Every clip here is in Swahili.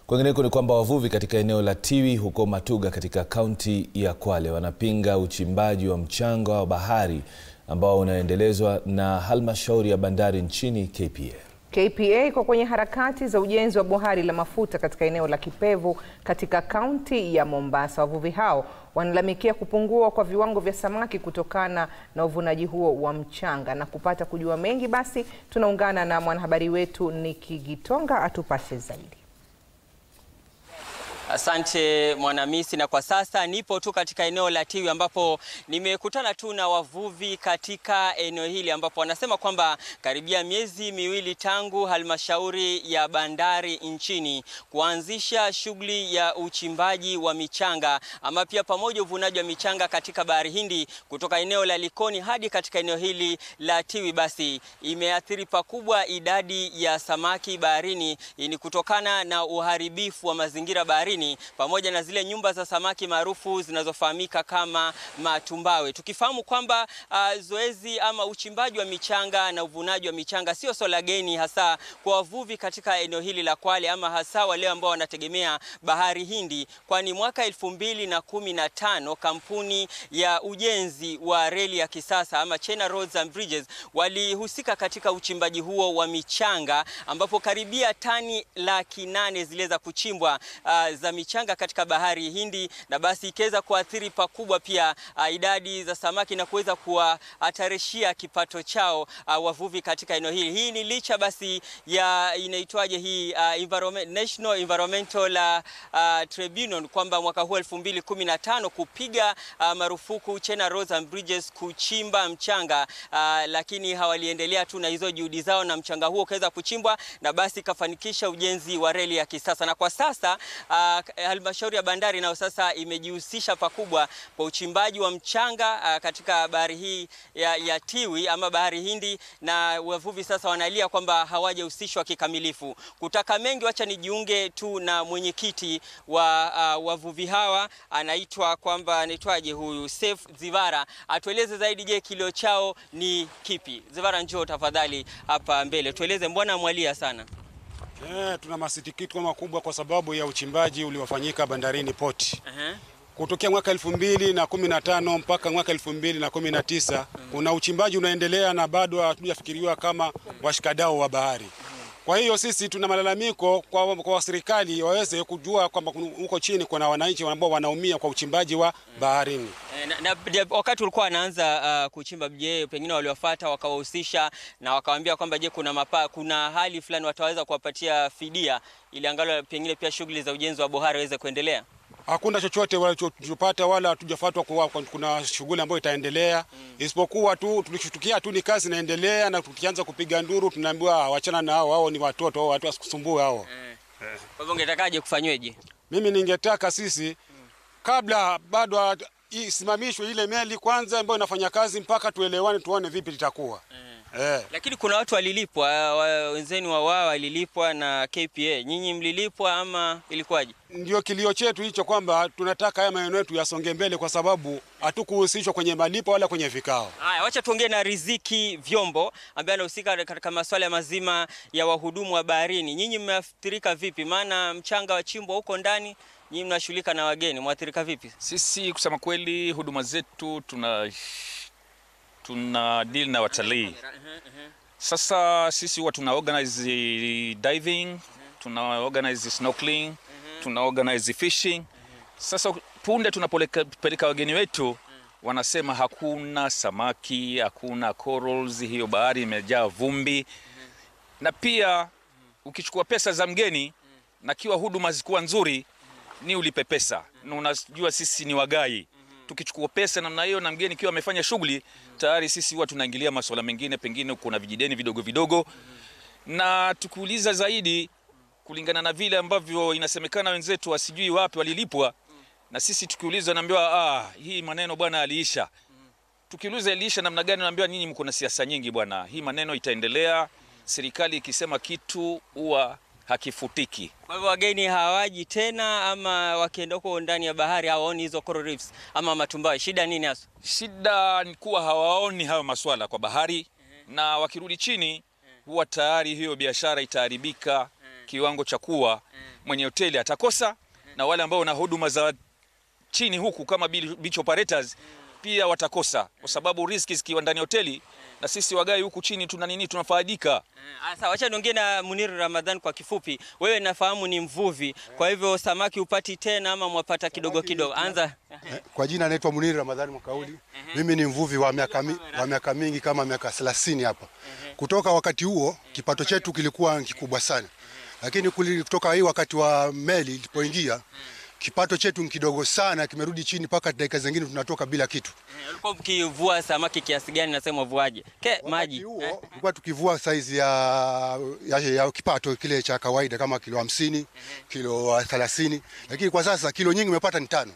Kwengineko ni kwamba wavuvi katika eneo la Tiwi huko Matuga katika kaunti ya Kwale wanapinga uchimbaji wa mchanga wa bahari ambao unaendelezwa na halmashauri ya bandari nchini KPA. KPA iko kwenye harakati za ujenzi wa bohari la mafuta katika eneo la Kipevu katika kaunti ya Mombasa. Wavuvi hao wanalalamikia kupungua kwa viwango vya samaki kutokana na uvunaji huo wa mchanga. Na kupata kujua mengi, basi tunaungana na mwanahabari wetu Nikigitonga atupashe zaidi. Asante Mwanamisi, na kwa sasa nipo tu katika eneo la Tiwi ambapo nimekutana tu na wavuvi katika eneo hili ambapo wanasema kwamba karibia miezi miwili tangu halmashauri ya bandari nchini kuanzisha shughuli ya uchimbaji wa michanga ama pia pamoja uvunaji wa michanga katika bahari Hindi kutoka eneo la Likoni hadi katika eneo hili la Tiwi, basi imeathiri pakubwa idadi ya samaki baharini. Ni kutokana na uharibifu wa mazingira baharini pamoja na zile nyumba za samaki maarufu zinazofahamika kama matumbawe. Tukifahamu kwamba zoezi ama uchimbaji wa michanga na uvunaji wa michanga sio swala geni hasa kwa wavuvi katika eneo hili la Kwale ama hasa wale ambao wanategemea bahari Hindi, kwani mwaka 2015 kampuni ya ujenzi wa reli ya kisasa ama China Roads and Bridges walihusika katika uchimbaji huo wa michanga ambapo karibia tani 800,000 ziliweza kuchimbwa za michanga katika bahari Hindi, na basi ikaweza kuathiri pakubwa pia idadi za samaki na kuweza kuwahatarishia kipato chao wavuvi katika eneo hili. Hii ni licha basi ya inaitwaje hii National Environmental Tribunal kwamba mwaka huu 2015 kupiga marufuku China Roads and Bridges kuchimba mchanga, lakini hawaliendelea tu na hizo juhudi zao na mchanga huo ukaweza kuchimbwa na basi kafanikisha ujenzi wa reli ya kisasa. Na kwa sasa halmashauri ya bandari nayo sasa imejihusisha pakubwa kwa uchimbaji wa mchanga katika bahari hii ya Tiwi ama bahari Hindi, na wavuvi sasa wanalia kwamba hawajahusishwa kikamilifu. Kutaka mengi, wacha nijiunge tu na mwenyekiti wa wavuvi hawa, anaitwaje huyu Safe Zivara, atueleze zaidi. Je, kilio chao ni kipi? Zivara, njoo tafadhali hapa mbele, tueleze mbona mwalia sana. Tuna masikitiko makubwa kwa sababu ya uchimbaji uliofanyika bandarini port. Kutokea mwaka 2015 mpaka mwaka 2019 kuna uchimbaji unaendelea na bado hatujafikiriwa kama washikadau wa bahari. Kwa hiyo sisi tuna malalamiko kwa serikali waweze kujua kwamba huko chini kuna wananchi ambao wanaumia kwa uchimbaji wa baharini. Na wakati ulikuwa anaanza kuchimba, je, pengine waliwafuata wakawahusisha na wakawaambia kwamba je, kuna hali fulani wataweza kuwapatia fidia ili angalau pengine pia shughuli za ujenzi wa bohari waweze kuendelea? Hakuna chochote walichopata wala hatujafuatwa kwa kuna shughuli ambayo itaendelea, isipokuwa tu tulishtukia tu ni kazi inaendelea, na tukianza kupiga nduru tunaambiwa wachana na hao ni watoto, hao watu wasikusumbue hao. Kwa hivyo ungetakaje kufanyweje? Mimi ningetaka sisi kabla bado isimamishwe ile meli kwanza ambayo inafanya kazi mpaka tuelewane tuone vipi litakuwa. Lakini kuna watu walilipwa, wenzeni wao walilipwa na KPA. Nyinyi mlilipwa ama ilikuwaje? Ndio kilio chetu hicho kwamba tunataka haya maeneo yetu yasonge mbele kwa sababu hatukuhusishwa kwenye malipo wala kwenye vikao. Haya, wacha tuongee na Riziki Vyombo ambaye anahusika katika masuala mazima ya wahudumu wa baharini. Nyinyi mmeathirika vipi? Maana mchanga wa chimbo huko ndani, nyinyi mnashughulika na wageni, mwathirika vipi? Sisi kusema kweli huduma zetu tuna deal na watalii. Sasa sisi huwa tuna organize diving, tuna organize snorkeling, tuna organize fishing. Sasa punde tunapeleka wageni wetu wanasema hakuna samaki, hakuna corals, hiyo bahari imejaa vumbi. Na pia ukichukua pesa za mgeni na kiwa huduma zikuwa nzuri ni ulipe pesa. Na unajua sisi ni wagai. Tukichukua pesa namna hiyo na mgeni kiwa amefanya shughuli, tayari sisi huwa tunaingilia masuala mengine, pengine kuna vijideni vidogo vidogo. Na tukuuliza zaidi kulingana na vile ambavyo inasemekana wenzetu wasijui wapi walilipwa, na sisi tukiuliza naambiwa hii maneno bwana aliisha. Tukiuliza iliisha namna gani, naambiwa nyinyi mko na siasa nyingi bwana, hii maneno itaendelea, serikali ikisema kitu huwa hakifutiki. Kwa hivyo wageni hawaji tena ama wakienda huko ndani ya bahari hawaoni hizo coral reefs ama matumbawe? Shida nini hasa? Shida ni kuwa hawaoni hayo masuala kwa bahari, na wakirudi chini huwa tayari hiyo biashara itaharibika kiwango cha kuwa mwenye hoteli atakosa, na wale ambao wana huduma za chini huku kama beach operators pia watakosa, kwa sababu riski zikiwa ndani ya hoteli na sisi wagai huku chini tunafaidika. Sasa wacha niongee na Munir Ramadhan kwa kifupi. Wewe nafahamu ni mvuvi, kwa hivyo samaki upati tena ama mwapata kidogo kidogo? Anza. Kwa jina naitwa Munir Ramadhan Mkauli. Mimi ni mvuvi wa miaka mingi kama miaka 30 hapa. Kutoka wakati huo kipato chetu kilikuwa kikubwa sana. Lakini kutoka hii wakati wa meli ilipoingia, kipato chetu ni kidogo sana, kimerudi chini mpaka dakika zingine tunatoka bila kitu. Ulikuwa mkivua samaki kiasi gani nasema uvuaje? Maji. Tulikuwa tukivua size ya kipato kile cha kawaida kama kilo 50, kilo 30, lakini kwa sasa kilo nyingi umepata ni 5.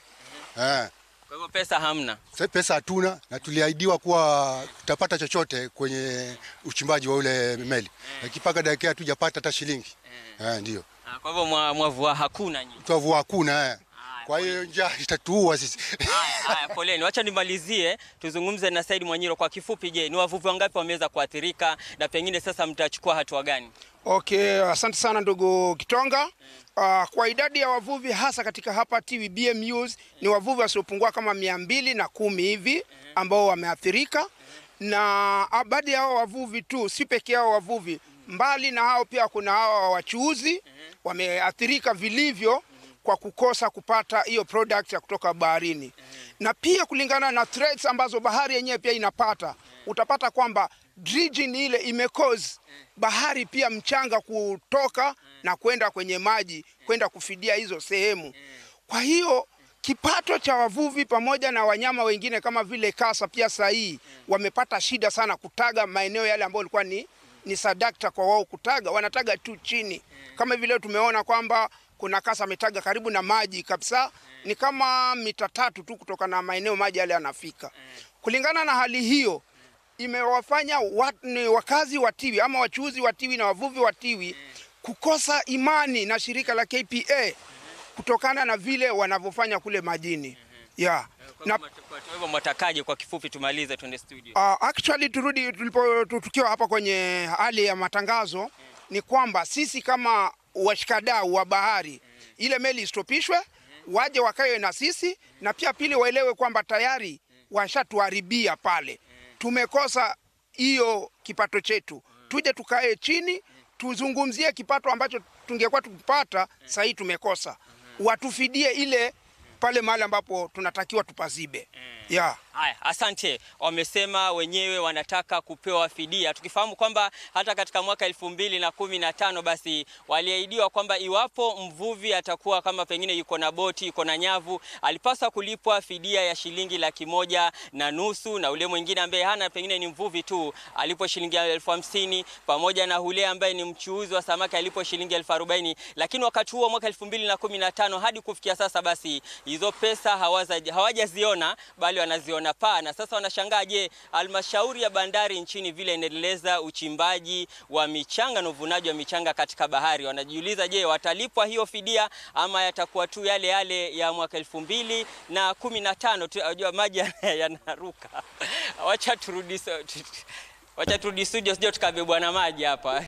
Kwa hivyo pesa hamna. Sasa pesa hatuna, na tuliahidiwa kuwa tutapata chochote kwenye uchimbaji wa ule meli. Lakini mpaka dakika hatujapata hata shilingi. Ndio. Kwa hivyo mwavua hakuna nyinyi. Tuavua hakuna. Kwa hiyo njaa itatuua sisi. Haya, poleni. Wacha nimalizie tuzungumze na Said Mwanyiro kwa kifupi. Je, ni wavuvi wangapi wameweza kuathirika na pengine sasa mtachukua hatua gani? Okay, asante sana ndugu Kitonga. Kwa idadi ya wavuvi hasa katika hapa Tiwi BMUs ni wavuvi wasiopungua kama 210 hivi ambao wameathirika, na baadhi ya hao wavuvi tu si pekee yao wavuvi, mbali na hao pia kuna hao wachuuzi wameathirika vilivyo kwa kukosa kupata hiyo product ya kutoka baharini. Na pia kulingana na threats ambazo bahari yenyewe pia inapata, utapata kwamba dredging ile imecause bahari pia mchanga kutoka na kwenda kwenye maji, kwenda kufidia hizo sehemu. Kwa hiyo kipato cha wavuvi pamoja na wanyama wengine kama vile kasa pia sahihi wamepata shida sana kutaga maeneo yale ambayo ilikuwa ni sadakta kwa wao kutaga, wanataga tu chini. Kama vile tumeona kwamba kuna kasa ametaga karibu na maji kabisa, ni kama mita 3 tu kutoka na maeneo maji yale yanafika. Kulingana na hali hiyo, imewafanya wakazi wa Tiwi ama wachuuzi wa Tiwi na wavuvi wa Tiwi kukosa imani na shirika la KPA kutokana na vile wanavyofanya kule majini. Na kwa hivyo mtakaje kwa kifupi tumalize tuende studio? Actually tukiwa hapa kwenye hali ya matangazo ni kwamba sisi kama washikadau wa bahari, ile meli istopishwe, waje wakae na sisi, na pia pili waelewe kwamba tayari washatuharibia pale. Tumekosa hiyo kipato chetu. Tuje tukae chini, tuzungumzie kipato ambacho tungekuwa tukipata, sasa hii tumekosa. Watufidie ile pale mahali ambapo tunatakiwa tupazibe. Haya, asante. Wamesema wenyewe wanataka kupewa fidia. Tukifahamu kwamba hata katika mwaka 2015 basi waliahidiwa kwamba iwapo mvuvi atakuwa kama pengine yuko na boti, yuko na nyavu, alipaswa kulipwa fidia ya shilingi 150,000, na ule mwingine ambaye hana pengine ni mvuvi tu alipo shilingi 50,000, pamoja na ule ambaye ni mchuuzi wa samaki alipo shilingi 40,000. Lakini wakati huo mwaka 2015 hadi kufikia sasa basi hizo pesa hawajaziona, bali wanaziona na sasa wanashangaa, je, halmashauri ya bandari nchini vile inaendeleza uchimbaji wa michanga na uvunaji wa michanga katika bahari. Wanajiuliza, je, watalipwa hiyo fidia ama yatakuwa tu yale yale ya mwaka 2015? Unajua maji yanaruka. Wacha turudi studio sije tukabebwa na maji hapa.